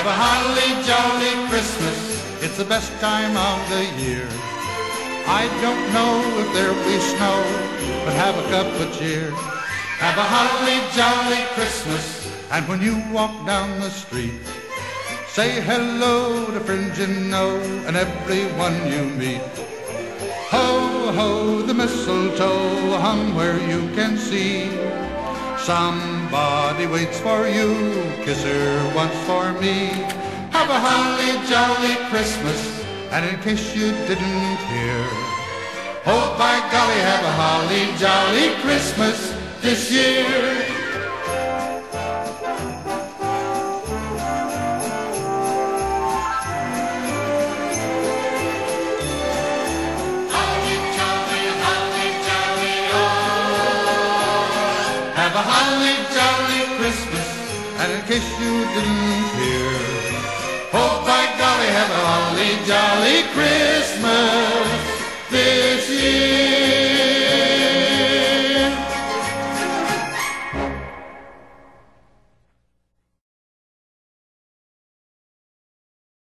Have a holly jolly Christmas, it's the best time of the year. I don't know if there'll be snow, but have a cup of cheer. Have a holly jolly Christmas, and when you walk down the street, say hello to friends you know and everyone you meet. Ho, ho, the mistletoe hung where you can see. Somebody waits for you, kiss her once for me. Have a holly jolly Christmas, and in case you didn't hear, oh by golly, have a holly jolly Christmas this year. Have a holly jolly Christmas, and in case you didn't hear, oh by golly, have a holly jolly Christmas.